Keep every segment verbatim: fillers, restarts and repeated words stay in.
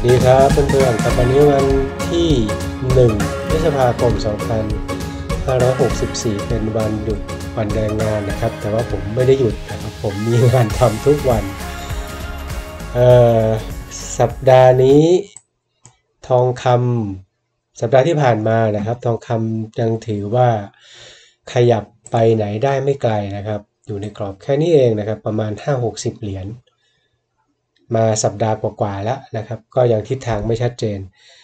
ดีครับเพื่อนๆครับวันนี้วันที่หนึ่งพฤษภาคมสองพันห้าร้อยหกสิบสี่เป็นวันหยุดวันแรงงานนะครับแต่ว่าผมไม่ได้หยุดนะครับผมมีงานทำทุกวันเอ่อสัปดาห์นี้ทองคำสัปดาห์ที่ผ่านมานะครับทองคำยังถือว่าขยับไปไหนได้ไม่ไกลนะครับอยู่ในกรอบแค่นี้เองนะครับประมาณ ห้าหกสิบ เหรียญมาสัปดาห์กว่าๆแล้วนะครับก็ยังทิศทางไม่ชัดเจน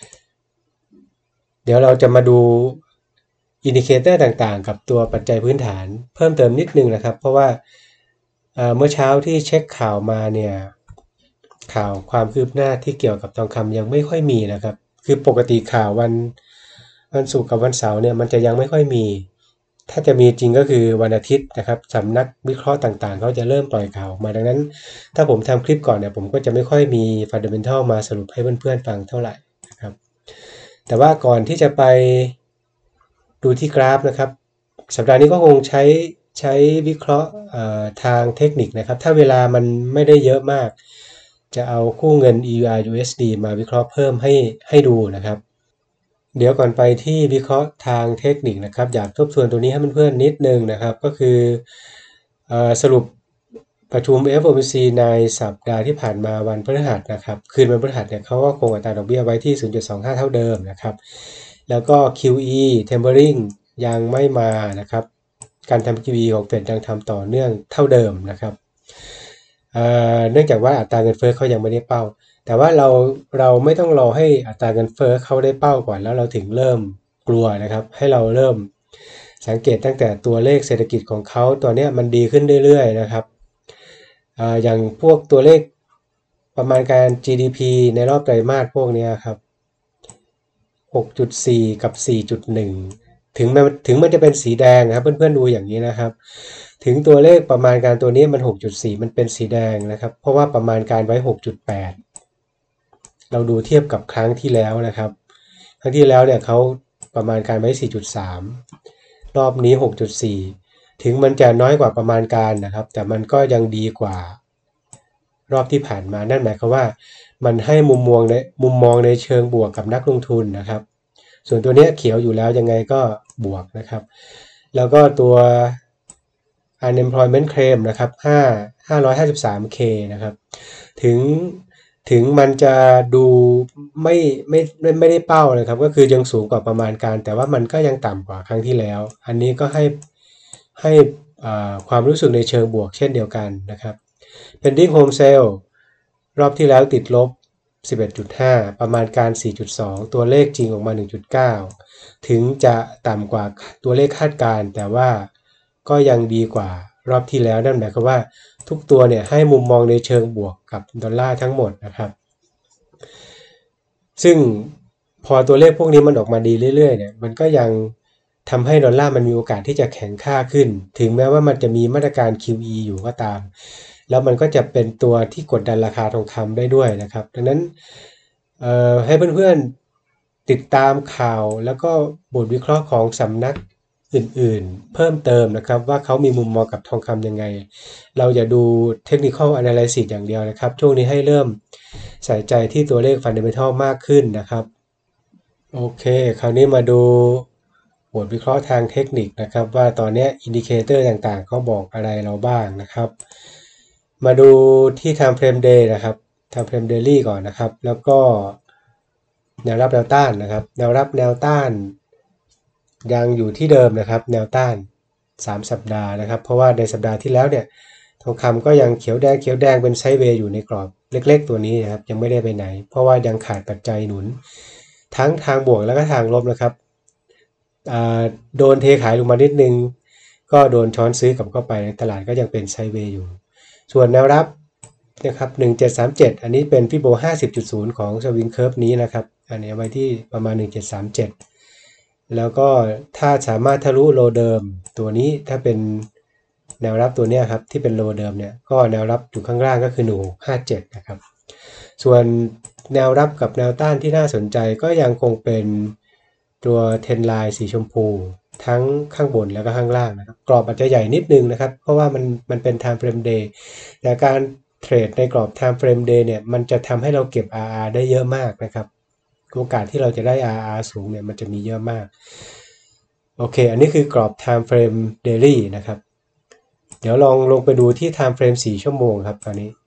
เดี๋ยวเราจะมาดูอินดิเคเตอร์ต่างๆกับตัวปัจจัยพื้นฐานเพิ่มเติมนิดนึงนะครับเพราะว่าเมื่อเช้าที่เช็คข่าวมาเนี่ยข่าวความคืบหน้าที่เกี่ยวกับทองคำยังไม่ค่อยมีนะครับคือปกติข่าววันวันศุกร์กับวันเสาร์เนี่ยมันจะยังไม่ค่อยมีถ้าจะมีจริงก็คือวันอาทิตย์นะครับสำนักวิเคราะห์ต่างๆเขาจะเริ่มปล่อยข่าวมาดังนั้นถ้าผมทำคลิปก่อนเนี่ยผมก็จะไม่ค่อยมี Fundamental มาสรุปให้เพื่อนๆฟังเท่าไหร่นะครับแต่ว่าก่อนที่จะไปดูที่กราฟนะครับสัปดาห์นี้ก็คงใช้ใช้วิเคราะห์ทางเทคนิคนะครับถ้าเวลามันไม่ได้เยอะมากจะเอาคู่เงิน อี ยู อาร์ ยู เอส ดี มาวิเคราะห์เพิ่มให้ให้ดูนะครับเดี๋ยวก่อนไปที่วิเคราะห์ทางเทคนิคนะครับอยากทบทวนตัวนี้ให้เพื่อนๆนิดนึงนะครับก็คือสรุปประชุม เอฟ โอ เอ็ม ซี ในสัปดาห์ที่ผ่านมาวันพฤหัสนะครับคืนวันพฤหัสเนี่ยเขาก็คงอัตราดอกเบี้ยไว้ที่ ศูนย์จุดสองห้า เท่าเดิมนะครับแล้วก็ คิว อี Tapering ยังไม่มานะครับการทำ คิว อี ของเฟดยังทำต่อเนื่องเท่าเดิมนะครับเเนื่องจากว่าอัตราเงินเฟ้อเขายังไม่ได้เป้าแต่ว่าเราเราไม่ต้องรอให้อัตราเงินเฟ้อเขาได้เป้าก่อนแล้วเราถึงเริ่มกลัวนะครับให้เราเริ่มสังเกตตั้งแต่ตัวเลขเศรษฐกิจของเขาตัวนี้มันดีขึ้นเรื่อยๆนะครับออย่างพวกตัวเลขประมาณการ จี ดี พี ในรอบไตรมาสพวกนี้ครับ หกจุดสี่ กับ สี่จุดหนึ่ง ถึงมันถึงมันจะเป็นสีแดงนะครับเพื่อนๆดูอย่างนี้นะครับถึงตัวเลขประมาณการตัวนี้มัน หกจุดสี่ มันเป็นสีแดงนะครับเพราะว่าประมาณการไว้ หกจุดแปด เราดูเทียบกับครั้งที่แล้วนะครับครั้งที่แล้วเนี่ยเขาประมาณการไว้ สี่จุดสาม รอบนี้ หกจุดสี่ ถึงมันจะน้อยกว่าประมาณการนะครับแต่มันก็ยังดีกว่ารอบที่ผ่านมานั่นหมายความว่ามันให้มุมมองในมุมมองในเชิงบวกกับนักลงทุนนะครับส่วนตัวนี้เขียวอยู่แล้วยังไงก็บวกนะครับแล้วก็ตัว unemployment claim นะครับห้าร้อยห้าสิบสาม เค นะครับถึงถึงมันจะดูไม่ไม่ไม่ไม่ได้เป้านะครับก็คือยังสูงกว่าประมาณการแต่ว่ามันก็ยังต่ำกว่าครั้งที่แล้วอันนี้ก็ให้ให้ความรู้สึกในเชิงบวกเช่นเดียวกันนะครับ pending home sale รอบที่แล้วติดลบ สิบเอ็ดจุดห้า ประมาณการ สี่จุดสอง ตัวเลขจริงออกมา หนึ่งจุดเก้า ถึงจะต่ำกว่าตัวเลขคาดการแต่ว่าก็ยังดีกว่ารอบที่แล้วนั่นหมายความว่าทุกตัวเนี่ยให้มุมมองในเชิงบวกกับดอลลาร์ทั้งหมดนะครับซึ่งพอตัวเลขพวกนี้มันออกมาดีเรื่อยๆเนี่ยมันก็ยังทำให้ดอลลาร์มันมีโอกาสที่จะแข็งค่าขึ้นถึงแม้ว่ามันจะมีมาตรการ คิว อี อยู่ก็ตามแล้วมันก็จะเป็นตัวที่กดดันราคาทองคำได้ด้วยนะครับดังนั้นให้เพื่อนๆติดตามข่าวแล้วก็บทวิเคราะห์ของสำนักอื่นๆเพิ่มเติมนะครับว่าเขามีมุมมองกับทองคำยังไงเราอย่าดู Technical Analysis อย่างเดียวนะครับช่วงนี้ให้เริ่มใส่ใจที่ตัวเลข Fundamental มากขึ้นนะครับโอเคคราวนี้มาดูบทวิเคราะห์ทางเทคนิคนะครับว่าตอนนี้อินดิเคเตอร์ต่างๆเขาบอกอะไรเราบ้างนะครับมาดูที่ Time Frame Day นะครับ Time Frame Daily ก่อนนะครับแล้วก็แนวรับแนวต้านนะครับแนวรับแนวต้านยังอยู่ที่เดิมนะครับแนวต้านสามสัปดาห์นะครับเพราะว่าในสัปดาห์ที่แล้วเนี่ยทองคำก็ยังเขียวแดงเขียวแดงเป็นไซด์เวย์อยู่ในกรอบเล็กๆตัวนี้นะครับยังไม่ได้ไปไหนเพราะว่ายังขาดปัจจัยหนุนทั้งทางบวกแล้วก็ทางลบนะครับโดนเทขายลงมานิดนึงก็โดนช้อนซื้อกลับเข้าไปในตลาดก็ยังเป็นไซด์เวย์อยู่ส่วนแนวรับนะครับหนึ่งเจ็ดสามเจ็ดอันนี้เป็นฟิโบ ห้าสิบจุดศูนย์ ของสวิงเคิร์ฟนี้นะครับอันนี้ไว้ที่ประมาณหนึ่งเจ็ดสามเจ็ดแล้วก็ถ้าสามารถทะลุโลเดิมตัวนี้ถ้าเป็นแนวรับตัวนี้ครับที่เป็นโลเดิมเนี่ยก็แนวรับอยู่ข้างล่างก็คือหนึ่งหกห้าเจ็ดนะครับส่วนแนวรับกับแนวต้านที่น่าสนใจก็ยังคงเป็นตัวเทรนไลน์สีชมพูทั้งข้างบนแล้วก็ข้างล่างนะครับกรอบอาจจะใหญ่นิดนึงนะครับเพราะว่ามันมันเป็น time frame day แต่การเทรดในกรอบ time frame day เนี่ยมันจะทำให้เราเก็บ อาร์ อาร์ ได้เยอะมากนะครับโอกาสที่เราจะได้ อาร์ อาร์ สูงเนี่ยมันจะมีเยอะมากโอเคอันนี้คือกรอบ time frame daily นะครับเดี๋ยวลองลงไปดูที่ time frame สี่ชั่วโมงครับตอนนี้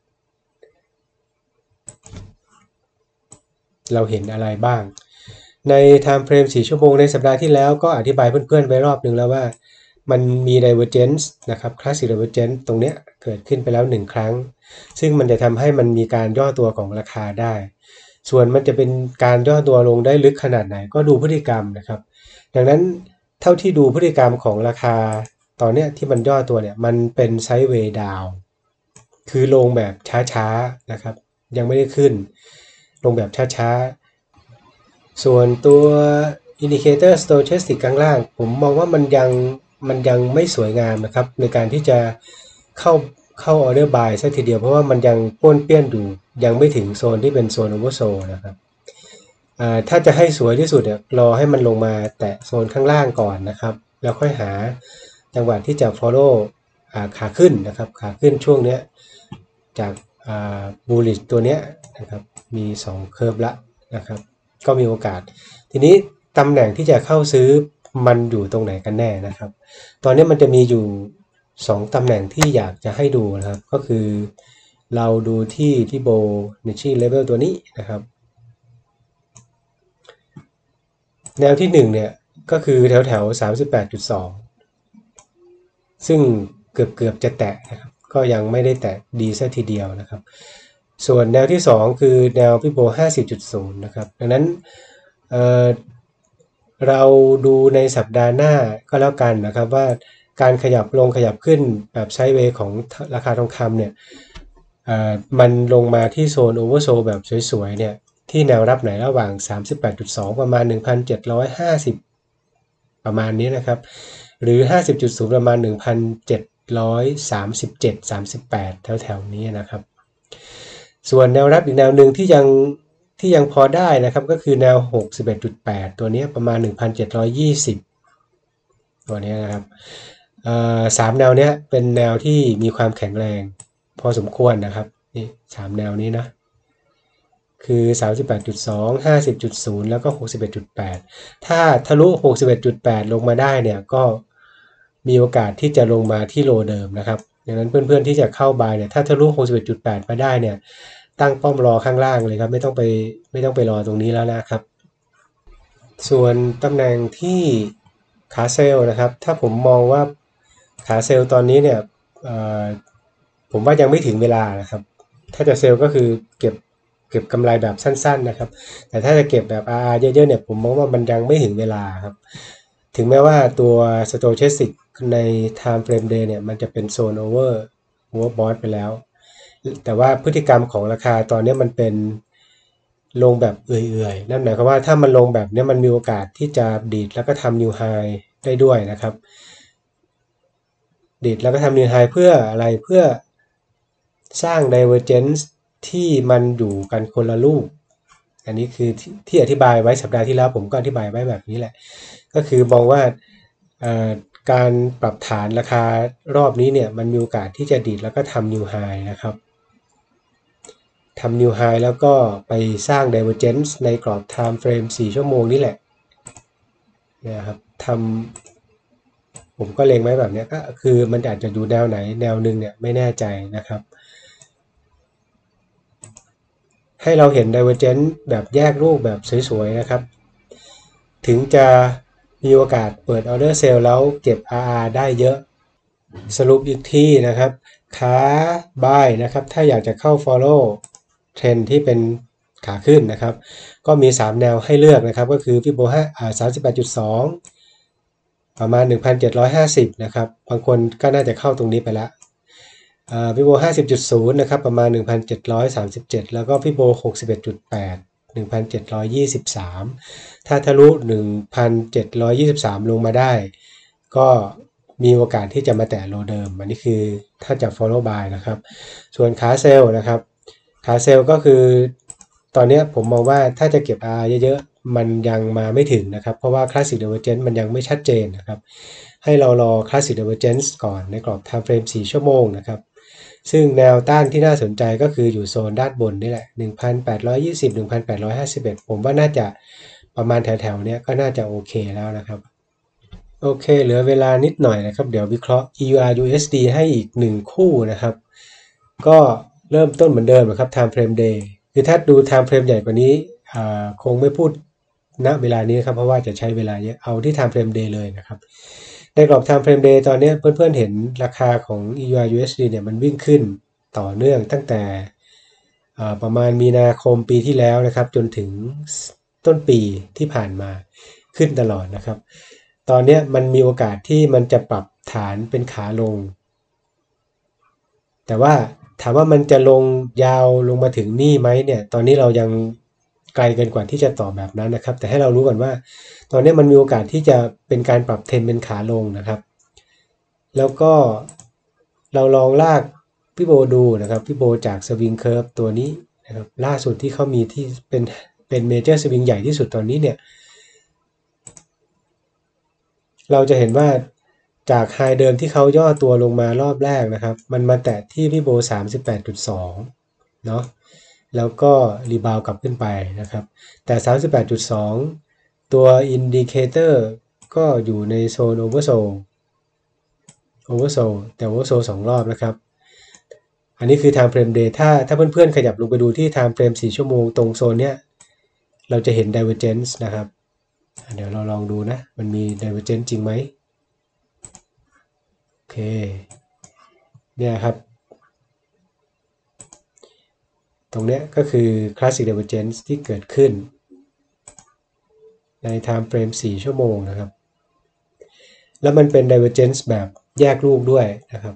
เราเห็นอะไรบ้างใน time frame สี่ชั่วโมงในสัปดาห์ที่แล้วก็อธิบายเพื่อนๆไปรอบนึงแล้วว่ามันมี divergence นะครับ classic divergence ตรงเนี้ยเกิดขึ้นไปแล้วหนึ่งครั้งซึ่งมันจะทำให้มันมีการย่อตัวของราคาได้ส่วนมันจะเป็นการย่อตัวลงได้ลึกขนาดไหนก็ดูพฤติกรรมนะครับดังนั้นเท่าที่ดูพฤติกรรมของราคาตอนเนี้ยที่มันย่อตัวเนี่ยมันเป็นไซด์เวย์ดาวคือลงแบบช้าๆนะครับยังไม่ได้ขึ้นลงแบบช้าๆส่วนตัว indicator stochastic ข้างล่างผมมองว่ามันยังมันยังไม่สวยงามนะครับในการที่จะเข้าเข้า order buy ซะทีเดียวเพราะว่ามันยังป้วนเปี้ยนอยู่ยังไม่ถึงโซนที่เป็นโซน oversold นะครับถ้าจะให้สวยที่สุดเนี่ยรอให้มันลงมาแตะโซนข้างล่างก่อนนะครับแล้วค่อยหาจังหวะที่จะ follow ขาขึ้นนะครับขาขึ้นช่วงนี้จาก bullish ตัวเนี้ยนะครับมีสองเคอร์ฟละนะครับก็มีโอกาสทีนี้ตำแหน่งที่จะเข้าซื้อมันอยู่ตรงไหนกันแน่นะครับตอนนี้มันจะมีอยู่สองตำแหน่งที่อยากจะให้ดูนะครับก็คือเราดูที่ที่โบในที่เลเวลตัวนี้นะครับแนวที่หนึ่งเนี่ยก็คือแถวแถว สามสิบแปดจุดสอง ซึ่งเกือบเกือบจะแตะนะครับก็ยังไม่ได้แตะดีซะทีเดียวนะครับส่วนแนวที่สองคือแนวพี่โบ ห้าสิบจุดศูนย์ นะครับดังนั้นเอ่อเราดูในสัปดาห์หน้าก็แล้วกันนะครับว่าการขยับลงขยับขึ้นแบบไซด์เวย์ของราคาทองคำเนี่ยมันลงมาที่โซนโอเวอร์โซแบบสวยๆเนี่ยที่แนวรับไหนระหว่าง สามสิบแปดจุดสอง ประมาณ หนึ่งพันเจ็ดร้อยห้าสิบ ประมาณนี้นะครับหรือ ห้าสิบจุดศูนย์ ประมาณ หนึ่งพันเจ็ดร้อยสามสิบเจ็ด สามสิบแปด แถวๆนี้นะครับส่วนแนวรับอีกแนวหนึ่งที่ยังที่ยังพอได้นะครับก็คือแนว หกสิบเอ็ดจุดแปด ตัวนี้ประมาณ หนึ่งพันเจ็ดร้อยยี่สิบ ตัวนี้นะครับสามแนวเนี้ยเป็นแนวที่มีความแข็งแรงพอสมควรนะครับนี่สามแนวนี้นะคือ สามสิบแปดจุดสอง ห้าสิบจุดศูนย์ แล้วก็ หกสิบเอ็ดจุดแปด ถ้าทะลุ หกสิบเอ็ดจุดแปด ลงมาได้เนี่ยก็มีโอกาสที่จะลงมาที่โลเดิมนะครับดังนั้นเพื่อนๆที่จะเข้าบายเนี่ยถ้าทะลุ หกสิบเอ็ดจุดแปด มาได้เนี่ยตั้งป้อมรอข้างล่างเลยครับไม่ต้องไปไม่ต้องไปรอตรงนี้แล้วนะครับส่วนตำแหน่งที่ขาเซลนะครับถ้าผมมองว่าขาเซลตอนนี้เนี่ยผมว่ายังไม่ถึงเวลานะครับถ้าจะเซลก็คือเก็บเก็บกำไรแบบสั้นๆนะครับแต่ถ้าจะเก็บแบบ อาร์ อาร์ เยอะๆเนี่ยผมมองว่ามันยังไม่ถึงเวลาครับถึงแม้ว่าตัว Stochastic ใน Time Frame Day เนี่ยมันจะเป็นโซน Over Overbought ไปแล้วแต่ว่าพฤติกรรมของราคาตอนนี้มันเป็นลงแบบเอื่อยๆนั่นหมายความว่าถ้ามันลงแบบนี้มันมีโอกาสที่จะดีดแล้วก็ทำ New High ได้ด้วยนะครับดีดแล้วก็ทำ New High เพื่ออะไรเพื่อสร้าง Divergence ที่มันอยู่กันคนละลูกอันนี้คือทที่อธิบายไว้สัปดาห์ที่แล้วผมก็อธิบายไว้แบบนี้แหละก็คือมองว่าการปรับฐานราคารอบนี้เนี่ยมันมีโอกาสที่จะดีดแล้วก็ทำ New High นะครับทำ New High แล้วก็ไปสร้าง Divergence ในกรอบ Time Frame สี่ชั่วโมงนี่แหละนะครับทำผมก็เล็งไว้แบบนี้ก็คือมันอาจจะอยู่แนวไหนแนวหนึ่งเนี่ยไม่แน่ใจนะครับให้เราเห็น Divergence แบบแยกรูปแบบสวยๆนะครับถึงจะมีโอกาสเปิด Order Sell แล้วเก็บ อาร์ อาร์ ได้เยอะสรุปอีกทีนะครับขา Buy นะครับถ้าอยากจะเข้า Follow เทรนที่เป็นขาขึ้นนะครับก็มีสามแนวให้เลือกนะครับก็คือพี่โบห้าอ่า สามสิบแปดจุดสอง ประมาณ หนึ่งพันเจ็ดร้อยห้าสิบ นะครับบางคนก็น่าจะเข้าตรงนี้ไปแล้วอ่าพี่โบ ห้าสิบจุดศูนย์ นะครับประมาณ หนึ่งพันเจ็ดร้อยสามสิบเจ็ด แล้วก็พี่โบ หกสิบเอ็ดจุดแปด หนึ่งพันเจ็ดร้อยยี่สิบสาม ถ้าทะลุ หนึ่งพันเจ็ดร้อยยี่สิบสาม ลงมาได้ก็มีโอกาสที่จะมาแตะโลเดิมอันนี้คือถ้าจะ follow buy นะครับส่วนขาเซลนะครับขาเซลก็คือตอนนี้ผมมองว่าถ้าจะเก็บ อาร์ เยอะๆมันยังมาไม่ถึงนะครับเพราะว่า Classic Divergence มันยังไม่ชัดเจนนะครับให้เรารอ Classic Divergence ก่อนในกรอบ Time Frame สี่ชั่วโมงนะครับซึ่งแนวต้านที่น่าสนใจก็คืออยู่โซนด้านบนนี่แหละ หนึ่งพันแปดร้อยยี่สิบ หนึ่งพันแปดร้อยห้าสิบเอ็ด ผมว่าน่าจะประมาณแถวๆเนี้ยก็น่าจะโอเคแล้วนะครับโอเคเหลือเวลานิดหน่อยนะครับเดี๋ยววิเคราะห์ อี ยู อาร์ ยู เอส ดี ให้อีกหนึ่งคู่นะครับก็เริ่มต้นเหมือนเดิมนะครับ time frame day คือถ้าดู time frame ใหญ่กว่านี้คงไม่พูดณเวลานี้ครับเพราะว่าจะใช้เวลาเยอะเอาที่ time frame day เลยนะครับในกรอบ time frame day ตอนนี้เพื่อนๆเห็นราคาของ อี ยู อาร์ ยู เอส ดี เนี่ยมันวิ่งขึ้นต่อเนื่องตั้งแต่ประมาณมีนาคมปีที่แล้วนะครับจนถึงต้นปีที่ผ่านมาขึ้นตลอดนะครับตอนนี้มันมีโอกาสที่มันจะปรับฐานเป็นขาลงแต่ว่าถามว่ามันจะลงยาวลงมาถึงนี่ไหมเนี่ยตอนนี้เรายังไกลเกินกว่าที่จะตอบแบบนั้นนะครับแต่ให้เรารู้ก่อนว่าตอนนี้มันมีโอกาสที่จะเป็นการปรับเทรนเป็นขาลงนะครับแล้วก็เราลองลากพี่โบดูนะครับพี่โบจากสวิงเคิร์ฟตัวนี้นะครับล่าสุดที่เขามีที่เป็นเป็นเมเจอร์สวิงใหญ่ที่สุดตอนนี้เนี่ยเราจะเห็นว่าจากไฮเดิมที่เขาย่อตัวลงมารอบแรกนะครับมันมาแตะที่พี่โบ สามสิบแปดจุดสอง เนาะแล้วก็รีบาวกลับขึ้นไปนะครับแต่ สามสิบแปดจุดสอง ตัวอินดิเคเตอร์ก็อยู่ในโซนโอเวอร์โซลโอเวอร์โซลแต่โอเวอร์โซลสองรอบนะครับอันนี้คือ time frame day ถ้าถ้าเพื่อนๆขยับลงไปดูที่ time frame สี่ชั่วโมงตรงโซนเนี้ยเราจะเห็น divergence นะครับเดี๋ยวเราลองดูนะมันมี divergence จริงไหมโอเคเนี่ยครับตรงนี้ก็คือ classic divergence ที่เกิดขึ้นใน time frame สี่ชั่วโมงนะครับแล้วมันเป็น divergence แบบแยกลูกด้วยนะครับ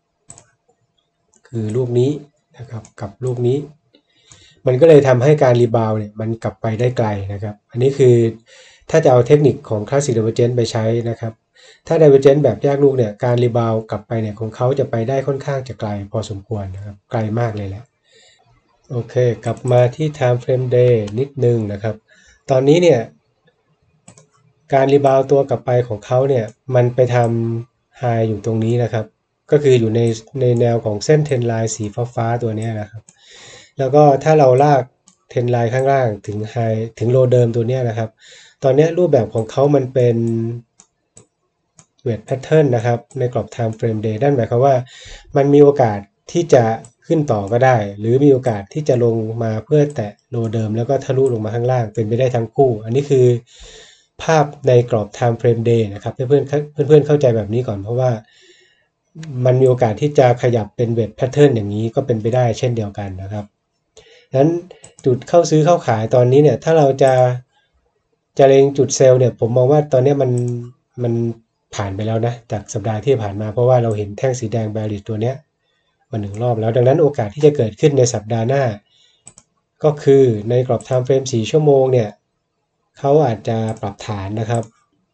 คือลูกนี้นะครับกับลูกนี้มันก็เลยทำให้การรีบาวเนี่ยมันกลับไปได้ไกลนะครับอันนี้คือถ้าจะเอาเทคนิคของ classic divergence ไปใช้นะครับถ้า divergence แบบแยกลูกเนี่ยการรีบาวกลับไปเนี่ยของเขาจะไปได้ค่อนข้างจะไกลพอสมควรนะครับไกลมากเลยแหละโอเคกลับมาที่ time frame day นิดนึงนะครับตอนนี้เนี่ยการรีบาวตัวกลับไปของเขาเนี่ยมันไปทำไฮอยู่ตรงนี้นะครับก็คืออยู่ในในแนวของเส้นเทรนไลน์สีฟ้าๆตัวนี้นะครับแล้วก็ถ้าเราลากเทรนไลน์ข้างล่างถึงไฮถึงโลเดิมตัวนี้นะครับตอนนี้รูปแบบของเขามันเป็นเวทแพทเทิร์นนะครับในกรอบ time frame day นั่นหมายความว่ามันมีโอกาสที่จะขึ้นต่อก็ได้หรือมีโอกาสที่จะลงมาเพื่อแตะโลเดิมแล้วก็ทะลุลงมาข้างล่างเป็นไปได้ทั้งคู่อันนี้คือภาพในกรอบ time frame day นะครับเพื่อนเพื่อนเพื่อนเข้าใจแบบนี้ก่อนเพราะว่ามันมีโอกาสที่จะขยับเป็นเวทแพทเทิร์นอย่างนี้ก็เป็นไปได้เช่นเดียวกันนะครับนั้นจุดเข้าซื้อเข้าขายตอนนี้เนี่ยถ้าเราจะจะเล็งจุดเซลล์เนี่ยผมมองว่าตอนนี้มันมันผ่านไปแล้วนะจากสัปดาห์ที่ผ่านมาเพราะว่าเราเห็นแท่งสีแดง bearish ตัวเนี้ยมาหนึ่งรอบแล้วดังนั้นโอกาสที่จะเกิดขึ้นในสัปดาห์หน้าก็คือในกรอบ time frame สี่ชั่วโมงเนี่ยเขาอาจจะปรับฐานนะครับ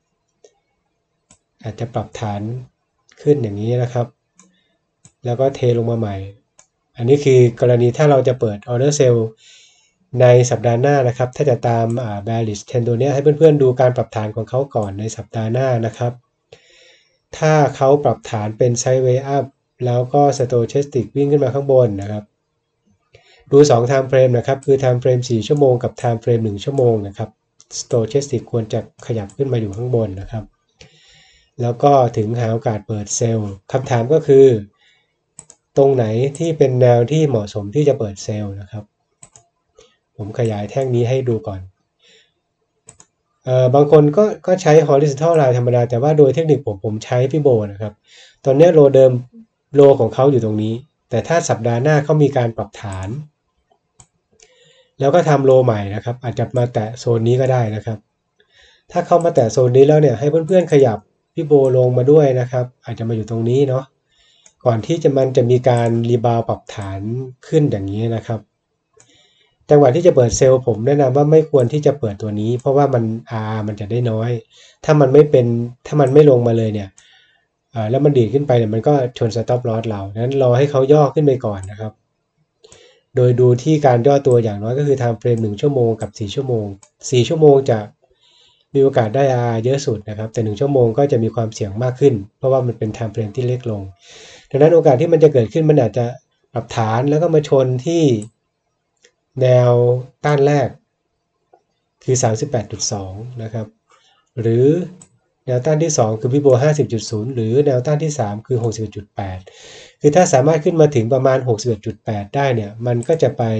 อาจจะปรับฐานขึ้นอย่างนี้นะครับแล้วก็เทลงมาใหม่อันนี้คือกรณีถ้าเราจะเปิด order sell ในสัปดาห์หน้านะครับถ้าจะตาม bearish trend ตัวนี้ให้เพื่อนๆดูการปรับฐานของเขาก่อนในสัปดาห์หน้านะครับถ้าเขาปรับฐานเป็น sideways up แล้วก็ stochastic วิ่งขึ้นมาข้างบนนะครับดูสอง time frame นะครับคือ time frame สี่ชั่วโมงกับ time frame หนึ่งชั่วโมงนะครับ stochastic ควรจะขยับขึ้นมาอยู่ข้างบนนะครับแล้วก็ถึงหาโอกาสเปิดเซลล์คำถามก็คือตรงไหนที่เป็นแนวที่เหมาะสมที่จะเปิดเซลล์นะครับผมขยายแท่งนี้ให้ดูก่อนเอ่อบางคนก็ก็ใช้ horizontal line ธรรมดาแต่ว่าโดยเทคนิคผมผมใช้พี่โบนะครับตอนนี้โลเดิมโลของเขาอยู่ตรงนี้แต่ถ้าสัปดาห์หน้าเขามีการปรับฐานแล้วก็ทำโลใหม่นะครับอาจจะมาแตะโซนนี้ก็ได้นะครับถ้าเข้ามาแตะโซนนี้แล้วเนี่ยให้เพื่อนๆขยับพี่โบลงมาด้วยนะครับอาจจะมาอยู่ตรงนี้เนาะก่อนที่จะมันจะมีการรีบาวปรับฐานขึ้นอย่างนี้นะครับจังหวะที่จะเปิดเซลล์ผมแนะนำว่าไม่ควรที่จะเปิดตัวนี้เพราะว่ามัน R มันจะได้น้อยถ้ามันไม่เป็นถ้ามันไม่ลงมาเลยเนี่ยแล้วมันดีดขึ้นไปเนี่ยมันก็ชน stop loss เรานั้นรอให้เขาย่อขึ้นไปก่อนนะครับโดยดูที่การย่อตัวอย่างน้อยก็คือ time frame หนึ่งชั่วโมงกับสี่ชั่วโมงสี่ชั่วโมงจะมีโอกาสได้ อาร์ อาร์ เยอะสุดนะครับแต่หนึ่งชั่วโมงก็จะมีความเสี่ยงมากขึ้นเพราะว่ามันเป็น time frame ที่เล็กลงดังนั้นโอกาสที่มันจะเกิดขึ้นมันอาจจะปรับฐานแล้วก็มาชนที่แนวต้านแรกคือ สามสิบแปดจุดสอง นะครับหรือแนวต้านที่สองคือวิโบ ห้าสิบจุดศูนย์ หรือแนวต้านที่สามคือ หกสิบเอ็ดจุดแปด คือถ้าสามารถขึ้นมาถึงประมาณ หกสิบเอ็ดจุดแปด ได้เนี่ยมันก็จะไป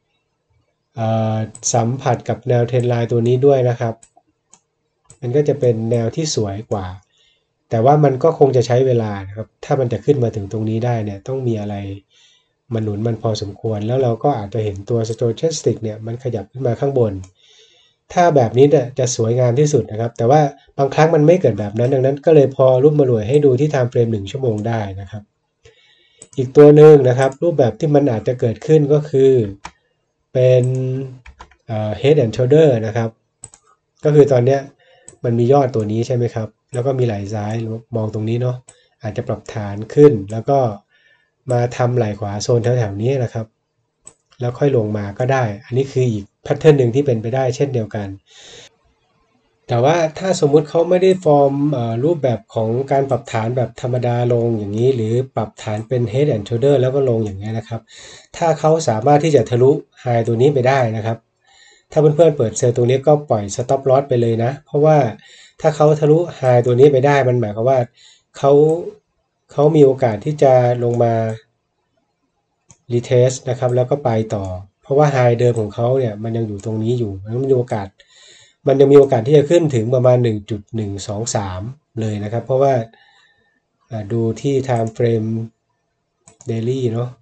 สัมผัสกับแนวเทรนไลน์ตัวนี้ด้วยนะครับมันก็จะเป็นแนวที่สวยกว่าแต่ว่ามันก็คงจะใช้เวลานะครับถ้ามันจะขึ้นมาถึงตรงนี้ได้เนี่ยต้องมีอะไรมันหนุนมันพอสมควรแล้วเราก็อาจจะเห็นตัว Stochastic เนี่ยมันขยับขึ้นมาข้างบนถ้าแบบนี้เนี่ยจะสวยงามที่สุดนะครับแต่ว่าบางครั้งมันไม่เกิดแบบนั้นดังนั้นก็เลยพอรูปมารวยให้ดูที่ time frame หนึ่งชั่วโมงได้นะครับอีกตัวหนึ่งนะครับรูปแบบที่มันอาจจะเกิดขึ้นก็คือเป็น head and shoulder นะครับก็คือตอนเนี้ยมันมียอดตัวนี้ใช่ไหมครับแล้วก็มีไหล่ซ้ายมองตรงนี้เนาะอาจจะปรับฐานขึ้นแล้วก็มาทำไหล่ขวาโซนแถวๆนี้นะครับแล้วค่อยลงมาก็ได้อันนี้คืออีกแพทเทิร์นหนึ่งที่เป็นไปได้เช่นเดียวกันแต่ว่าถ้าสมมุติเขาไม่ได้ฟอร์มรูปแบบของการปรับฐานแบบธรรมดาลงอย่างนี้หรือปรับฐานเป็น head and shoulder แล้วก็ลงอย่างนี้นะครับถ้าเขาสามารถที่จะทะลุไฮตัวนี้ไปได้นะครับถ้าเพื่อนๆเปิดเซลล์ตัวนี้ก็ปล่อย stop loss ไปเลยนะเพราะว่าถ้าเขาทะลุไฮตัวนี้ไปได้มันหมายความว่าเขาเขามีโอกาสที่จะลงมา retest นะครับแล้วก็ไปต่อเพราะว่าไฮเดิมของเขาเนี่ยมันยังอยู่ตรงนี้อยู่มันมีโอกาสมันยังมีโอกาสที่จะขึ้นถึงประมาณ หนึ่งจุดหนึ่งสองสาม เลยนะครับเพราะว่าดูที่ time frame daily เนาะ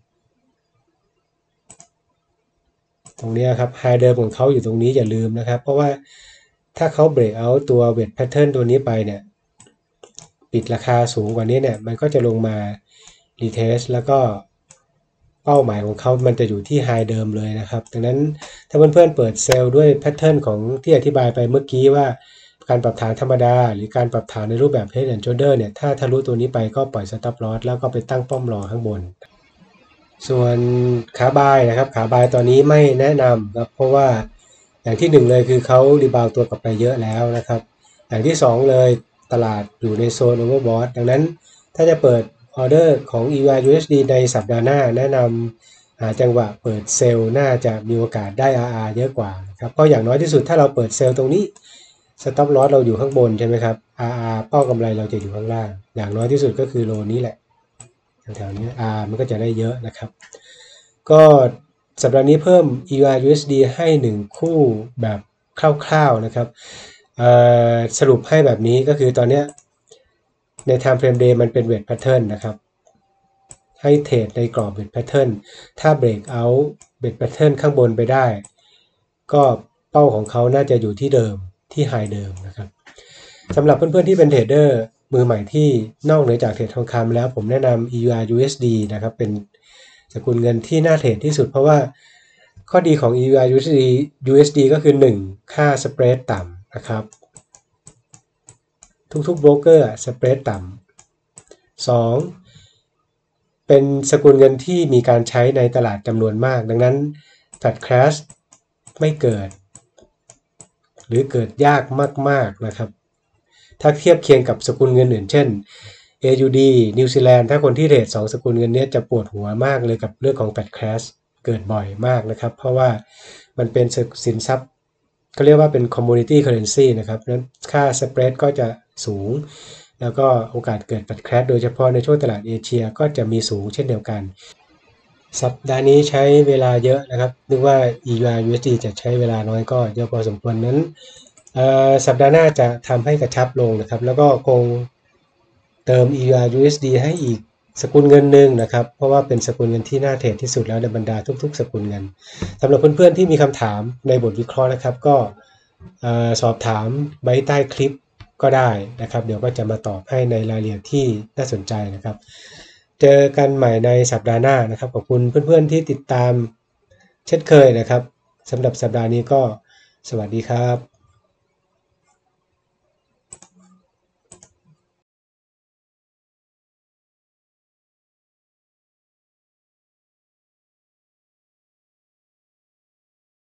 ตรงนี้ครับไฮเดิมของเขาอยู่ตรงนี้อย่าลืมนะครับเพราะว่าถ้าเขา break out ตัว weight pattern ตัวนี้ไปเนี่ยปิดราคาสูงกว่านี้เนี่ยมันก็จะลงมา retest แล้วก็เป้าหมายของเขามันจะอยู่ที่ไฮเดิมเลยนะครับดังนั้นถ้าเพื่อนๆเปิดเซลล์ด้วยแพทเทิร์นของที่อธิบายไปเมื่อกี้ว่าการปรับฐานธรรมดาหรือการปรับฐานในรูปแบบ head and shoulder เนี่ยถ้าทะลุตัวนี้ไปก็ปล่อย stop loss แล้วก็ไปตั้งป้อมรอข้างบนส่วนขาบายนะครับขาบายตอนนี้ไม่แนะนำครับเพราะว่าอย่างที่หนึ่งเลยคือเขารีบาวตัวกลับไปเยอะแล้วนะครับอย่างที่สองเลยตลาดอยู่ในโซน overbought ดังนั้นถ้าจะเปิดออเดอร์ของ อี วาย ยู เอส ดี ในสัปดาห์หน้าแนะนำหาจังหวะเปิดเซลล์น่าจะมีโอกาสได้ อาร์ อาร์ เยอะกว่าครับเพราะอย่างน้อยที่สุดถ้าเราเปิดเซลล์ตรงนี้ stop loss เราอยู่ข้างบนใช่ไหมครับ อาร์ อาร์ เป้ากำไรเราจะอยู่ข้างล่างอย่างน้อยที่สุดก็คือโลนี้แหละแถวๆนี้ R มันก็จะได้เยอะนะครับก็สัปดาห์นี้เพิ่ม อี วาย ยู เอส ดี ให้หนึ่งคู่แบบคร่าวๆนะครับสรุปให้แบบนี้ก็คือตอนนี้ใน time frame day มันเป็น weight pattern นะครับให้เทรดในกรอบ weight pattern ถ้า break out weight pattern ข้างบนไปได้ก็เป้าของเขาน่าจะอยู่ที่เดิมที่ high เดิมนะครับสำหรับเพื่อนๆที่เป็นเทรดเดอร์มือใหม่ที่นอกเหนือจากเทรดทองคำแล้วผมแนะนำ อี อาร์ ยู เอส ดี นะครับเป็นสกุลเงินที่น่าเทรดที่สุดเพราะว่าข้อดีของ อี อาร์ ยู เอส ดี ยู เอส ดี ก็คือหนึ่งค่าสเปรดต่ำนะครับทุกๆโบรกเกอร์สเปรดต่ำสองเป็นสกุลเงินที่มีการใช้ในตลาดจำนวนมากดังนั้นแฟลตแคชไม่เกิดหรือเกิดยากมากๆนะครับถ้าเทียบเคียงกับสกุลเงินอื่นเช่น เอ ยู ดี นิวซีแลนด์ถ้าคนที่เทรดสองสกุลเงินนี้จะปวดหัวมากเลยกับเรื่องของแฟลตแคชเกิดบ่อยมากนะครับเพราะว่ามันเป็นสินทรัพย์เขาเรียกว่าเป็น commodity currency นะครับนั้นค่าสเปรดก็จะสูงแล้วก็โอกาสเกิดแฟลตแคชโดยเฉพาะในช่วงตลาดเอเชียก็จะมีสูงเช่นเดียวกันสัปดาห์นี้ใช้เวลาเยอะนะครับนึกว่า อี อาร์ ยู เอส ดี จะใช้เวลาน้อยก็เยอะพอสมควรนั้นสัปดาห์หน้าจะทำให้กระชับลงนะครับแล้วก็คงเติม อี อาร์ ยู เอส ดี ให้อีกสกุลเงินหนึ่งนะครับเพราะว่าเป็นสกุลเงินที่น่าเทรดที่สุดแล้วในบรรดาทุกๆสกุลเงินสำหรับเพื่อนๆที่มีคำถามในบทวิเคราะห์นะครับก็สอบถามไว้ใต้คลิปก็ได้นะครับเดี๋ยวก็จะมาตอบให้ในรายละเอียดที่น่าสนใจนะครับเจอกันใหม่ในสัปดาห์หน้านะครับขอบคุณเพื่อนๆที่ติดตามเช่นเคยนะครับสำหรับสัปดาห์นี้ก็สวัสดีครับ